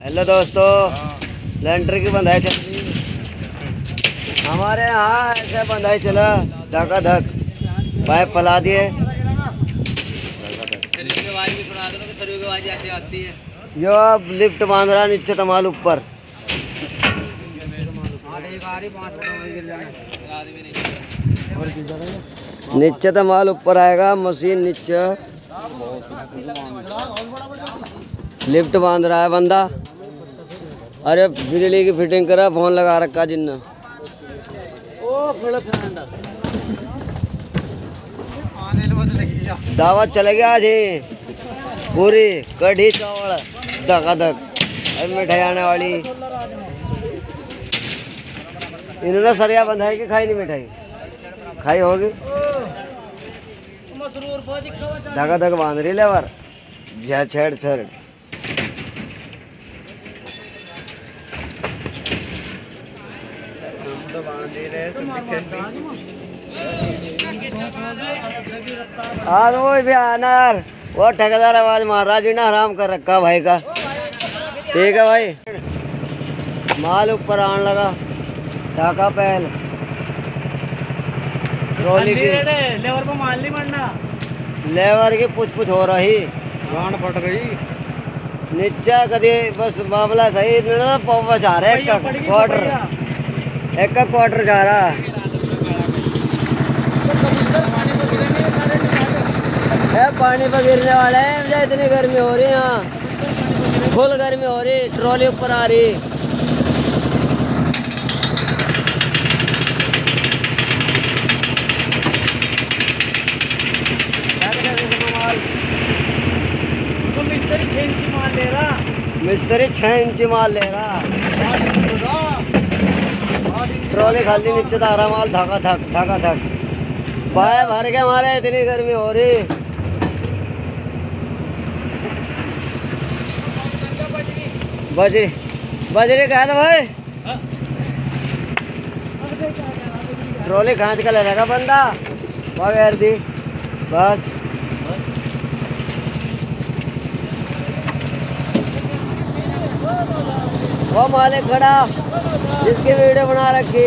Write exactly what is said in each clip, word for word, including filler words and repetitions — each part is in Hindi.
हेलो दोस्तों, लेंटर की बंधाई चल रही हमारे यहाँ। ऐसे बंधाई चला धक्का धक, पाइप फैला दिए। जो अब लिफ्ट बांध रहा नीचे तमाल ऊपर। नीचे तमाल ऊपर आएगा, मशीन नीचे। लिफ्ट बांध रहा है बंदा। अरे बिजली की फिटिंग करा, फोन लगा रखा जिन्ना। दावत चले गया आज ही, पूरी कढ़ी चावल धका धक। अरे मिठाई आने वाली। इन्होंने सरिया बंधाई की खाई नहीं मिठाई, खाई होगी। धका धक बांध रही लेवर, छेड़ छेड़। आज वो भी अनार वो ठेकेदार आवाज मार रहा, जीना हराम कर रखा भाई का। ठीक है भाई, माल ऊपर आने लगा। टाका पहल ट्रॉली की लेवर पर माल नहीं मरना। लेवर की पुछ पुछ हो रही, गांड फट गई नीचे। कभी बस मामला सही पौवा चाह रहे एक क्वार्टर, एक का क्वार्टर जा रहा है। पानी पर गिरने वाला है। मुझे इतनी गर्मी हो रही है यहाँ, फुल गर्मी हो रही। ट्रॉली ऊपर आ रही। मिस्त्री छह इंची माल ले रहा मिस्त्री छह इंची माल ले रहा। ट्रॉली खाली नीचे तारा माल धका धक धका धक। बाय भर के मारे, इतनी गर्मी हो रही। बजरी बजरी कहा था भाई। ट्रॉली खांच का ले लगा बंदा बगैर दी बस। वो मालिक खड़ा जिसकी वीडियो बना रखी।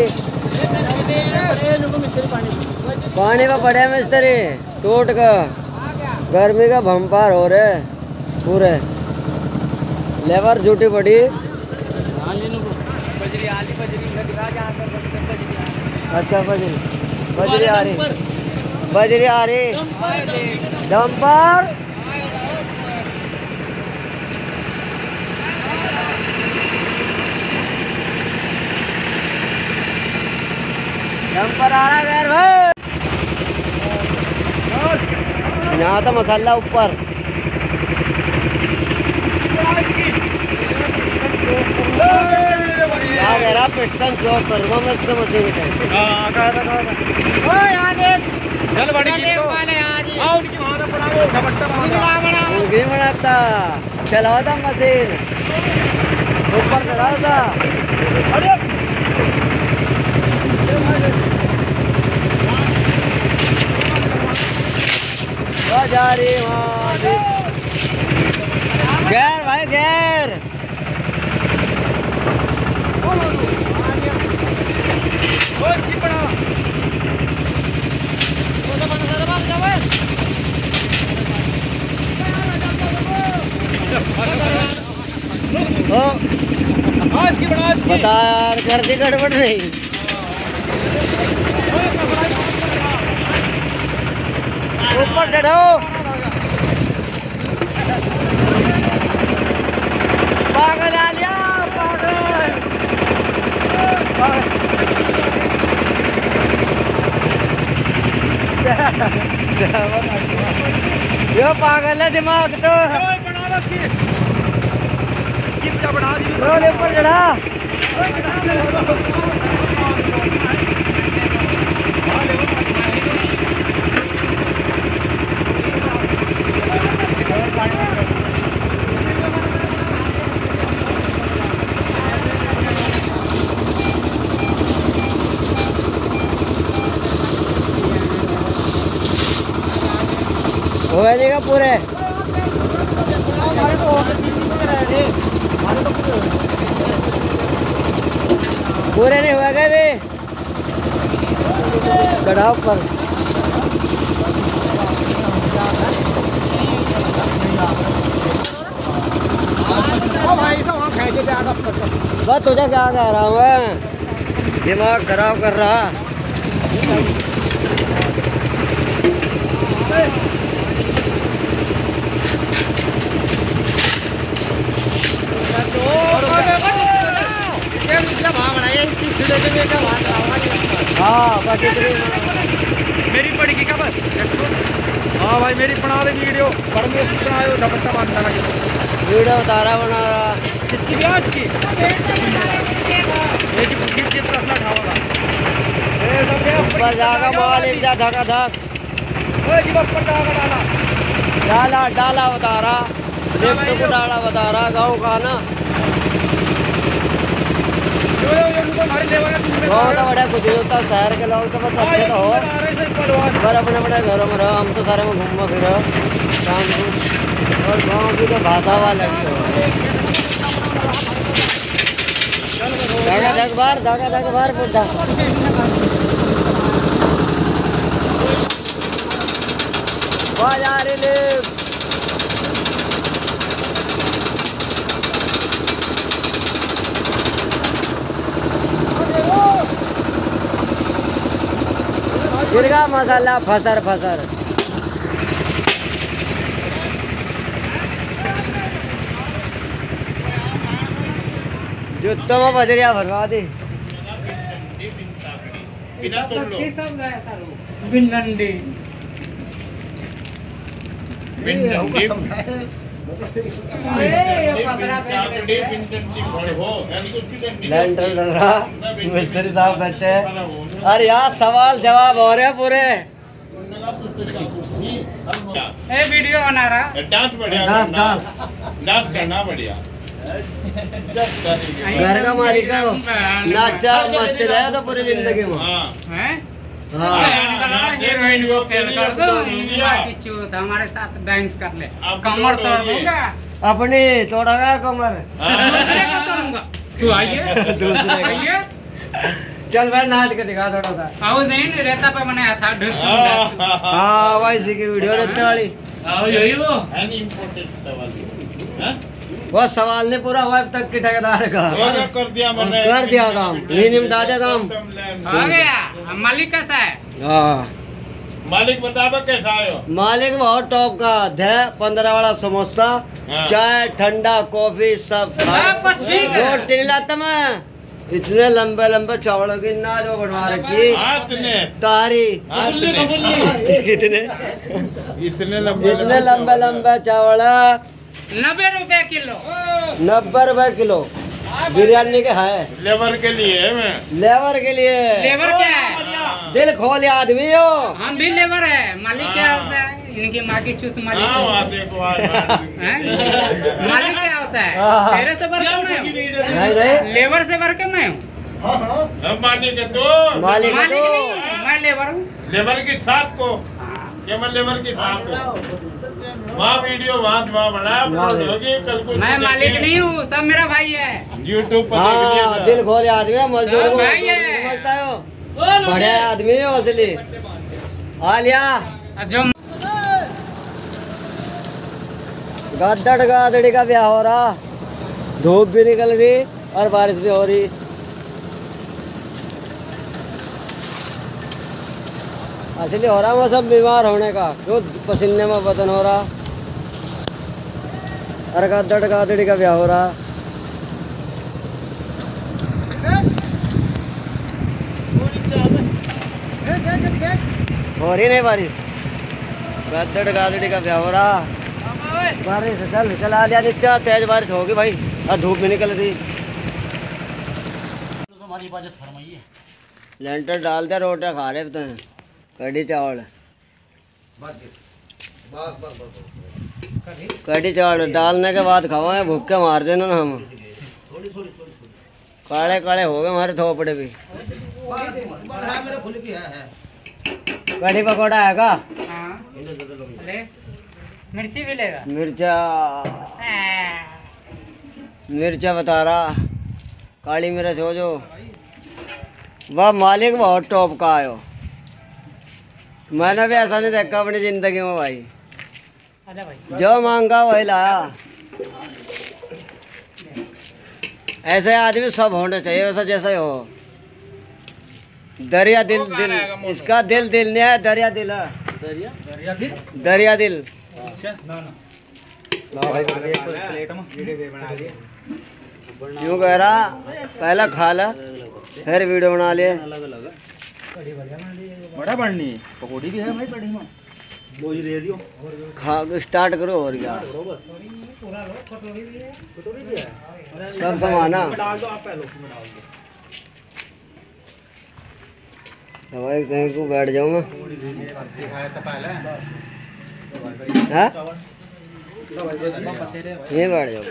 पानी में पड़े मिस्त्री टूट का। गर्मी का भंपार हो रहे पूरे। लेबर झूठी पड़ी। अच्छा बजरी बजरी आ रही, बजरी आ रही। डंपर डंपर आ रहा है भाई। यहाँ तो मसाला ऊपर। क्या कह रहा पिस्टन चौक करूँगा मैं इसके मशीन पे। चल बड़ी उनकी बनाता चलाओ था मशीन ऊपर चढ़ाओ था। जा रही गैर भाई गैर। बता यार, घर की गड़बड़ नहीं। ऊपर चढ़ो। पागल आ लिया पागल। यो पागल है दिमाग तो। ऊपर चढ़ा। हो जाएगा पूरे। पूरे नहीं हुआ गए वे गढ़ाव पर। बस तुझे क्या कह रहा हूँ मैं, दिमाग खराब कर रहा। हाँ मेरी पड़ेगी क्या बस? हाँ भाई मेरी बना दे वीडियो, बनाओ डबल मारना वीडियो उतारा बना रहा। किसकी ब्याज की? ये जो गिर गिर तसला ठावा ऊपर जागा माल एक जा धका धक। ओए जी ऊपर जागा डाला डाला डाला बता रहा, लिफ्ट को डाला बता रहा, गाँव का ना गाँव तो बड़ा कुछ नहीं होता, शहर के लोग तो बस अच्छे तो हो, पर अपने बड़े घरों में रहो। हम तो सारे में घूमो फिरो शाम को, और गाँव की तो भाषा वाला लगी हो। धागा धक बार धागा धक बार बुढ़ा बाजार ले गिरगा मसाला फसर फसर। जुत्तों में बजरिया भरवा दी। लैंटर डल रहा, मिस्त्री साहब बैठे। अरे यार सवाल जवाब हो रहे पूरे। ए वीडियो बना रहा। डांस बढ़िया डांस डांस डांस करना बढ़िया। घर का मालिक है वो, नाचा मस्त रहे तो पूरी जिंदगी में। हैं? हाँ हीरोइन को फेल कर दो, बाकी चूत हमारे साथ डांस कर ले, कमर तोड़ दूंगा। अपनी तोड़ागा कमर, दूसरे को तोड़ूंगा। तू आइए दूसरे का। आइए चल भाई नाच के दिखा थोड़ा सा। आओ जैन रेता पे बनाया था ढुस ढुस। हाँ भाई इसी की वीडियो रहते वाली। आओ यही वो एनी इंपोर्टेंट वाली हैं? वो सवाल नहीं पूरा हुआ अब तक की ठेकेदार का। और कर दिया मैंने, कर दिया काम, नहीं निपटा दिया काम। हो गया। मालिक कैसा है? हाँ मालिक बताबा कैसा आयो? मालिक बहुत टॉप का थे। पंद्रह वाला समोसा, हाँ। चाय ठंडा कॉफी सब सब कुछ ठीक है। रोटी नहीं लाता मैं। इतने लंबे लंबे चावलों की ना जो बनवा रखी हाथ ने तारी हाथ ने कितने इतने लंबे इतने लंबे लंबे चावल नब्बे रुपए किलो। नब्बे रुपए किलो बिरयानी के है। लेबर के लिए मैं लेबर के लिए लेबर क्या है? दिल खोले आदमी हो। हम भी लेबर है। मालिक क्या होता है? इनकी माँ की चूत मालिक हाँ हो। वहाँ देखो आज हैं? मालिक क्या होता है? हाँ। तेरे से बढ़ के मैं हूँ, नहीं नहीं लेबर से बढ़ के मैं हूँ। सब मालिक है तो मालिक है मालिक तो नहीं हूँ, मैं लेबर हूँ। लेबर के साथ को केवल लेबर के साथ को वहाँ वीडियो वहाँ वहाँ बना अपलोड होगी कल को। मैं मालिक नहीं हूँ, सब मेरा भाई है। यूट्यूब पर हाँ दिल खोले आदमी है। मजदूर हाँ, को भाई मजदूर है। समझता हो, बड़े आदमी हो असली। आलिया जो गद्दड़ गादड़ी का ब्याह हो रहा, धूप भी निकल रही और बारिश भी हो रही। असली हो रहा मौसम बीमार होने का, क्यों पसीने में बदन हो रहा और गद्दड़ गादड़ी का ब्याह हो रहा। हो रही नहीं बारिश, गद्दड़ गादड़ी का ब्याह हो रहा। बारिश चल चल आ लिया नीचा, तेज बारिश होगी भाई और धूप भी निकल रही। हमारी इबादत फरमाइए। लेंटर डाल दिया, रोटियाँ खा रहे तो हैं, कढ़ी चावल कढ़ी चावल डालने के बाद खावा भूख के मार देना ना हम। काले काले हो गए हमारे थोपड़े भी। कढ़ी पकौड़ा है का? हाँ। ले, मिर्ची भी लेगा। मिर्चा मिर्चा बता रहा, काली मिर्च हो जो वह मालिक बहुत टॉप का आयो। मैंने भी ऐसा नहीं देखा अपनी जिंदगी में भाई। आजा भाई। जो मांगा वही लाया। ऐसे आदमी सब होने चाहिए, वैसा जैसा ही हो। दरिया दिल दिल इसका दिल दिल नहीं है, दरिया दिल है। दरिया दरिया दिल दरिया दिल। अच्छा ना ना ला भाई प्लेट में वीडियो दे बना लिए। यूँ कह रहा पहला खा ला फिर वीडियो बना लिए। अलग अलग बड़ा बननी पकौड़ी भी है भाई कढ़ी में, वो ही दे दियो। खा स्टार्ट करो और क्या सब समाना। डाल दो आप पहले उसमें डाल दो। तो भाई कहीं को बैठ जाऊँ मैं। दिखाया था पहले हाँ ये बैठ जाओ।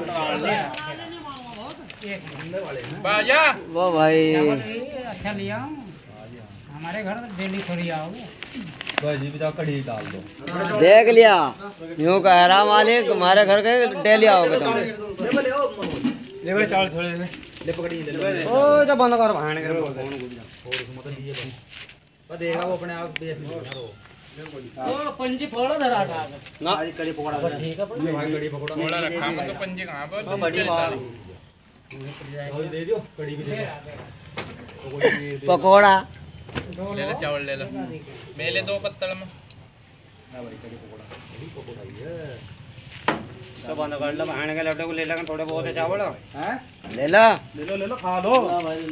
बाजा वो भाई अच्छा लिया हमारे घर डेली थोड़ी आओगे। भाजी भी कढ़ी डाल दो। देख लिया यूँ कह रहा मालिक हमारे घर के डेली आओगे तुम। ले भाई चावल थोड़े ले पकड़ी ले लो। ओ जब बंद कर भाण कर फोन को और मत ये बस देगा वो अपने आप बेस में रो। ओ पंजी फोड़ा धरा था ना कढ़ी पकौड़ा ठीक है भाई कढ़ी पकौड़ा बोला रखा मैं तो पंजे कहां पर हां बड़ी बात दे दियो कढ़ी भी दे दो पकौड़ा ले ले चावल ले लो मैं ले दो पत्तल में ना भाई कढ़ी पकौड़ा कढ़ी पकौड़ा ये सब बंद कर लो भाण के लड्डू को ले लेकर थोड़े बहुत चावल हैं ले ला ले लो ले लो खा लो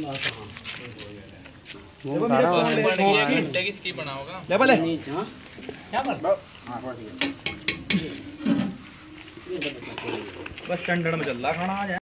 किसकी बनाओगा ले भले चावल बस स्टैंडर्ड में चल रहा खाना आज।